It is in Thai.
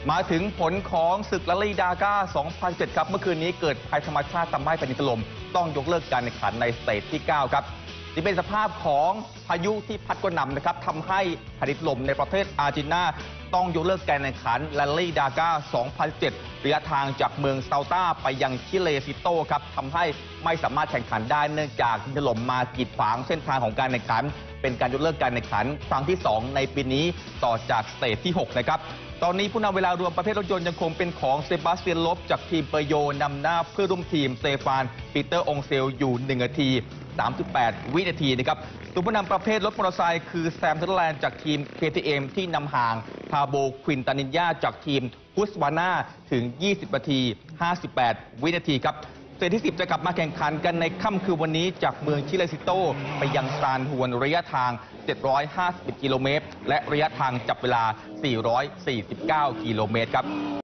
มาถึงผลของศึกลาลีดาก้า 2007 ครับเมื่อคืนนี้เกิดภัยธรรมชาติทำให้แผ่นดินถล่มต้องยกเลิกการแข่งขันในสเตจที่ 9 ครับนี่เป็นสภาพของพายุที่พัดกระหน่ำนะครับทำให้แผ่นดินถล่มในประเทศอาร์เจนตินาต้องยกเลิกการแข่งขันลาลีดาก้า 2007 ระยะทางจากเมืองเซาตาไปยังชิเลซิโตครับทำให้ไม่สามารถแข่งขันได้เนื่องจากดินถล่มมากีดขวางเส้นทางของการแข่งขันเป็นการยกเลิกการแข่งขันครั้งที่ 2 ในปีนี้ต่อจากสเตจที่ 6 นะครับตอนนี้ผู้นำเวลารวมประเภทรถยนต์ยังคงเป็นของเซบาสเตียนลบจากทีมเปอร์โยนำหน้าเพื่อร่วมทีมสเตฟานปีเตอร์องเซลอยู่1 นาที 38 วินาทีนะครับตัวผู้นำประเภทรถมอเตอร์ไซค์คือแซมเทอร์แลนด์จากทีม KTM ที่นำห่างพาโบควินตานินยาจากทีมฮุสวาน่าถึง 20 นาที 58 วินาทีครับเซตที่ 10 จะกลับมาแข่งขันกันในค่ำคืนวันนี้จากเมืองชิเลซิโตไปยังซานฮวนระยะทาง 751 กิโลเมตรและระยะทางจับเวลา 449 กิโลเมตรครับ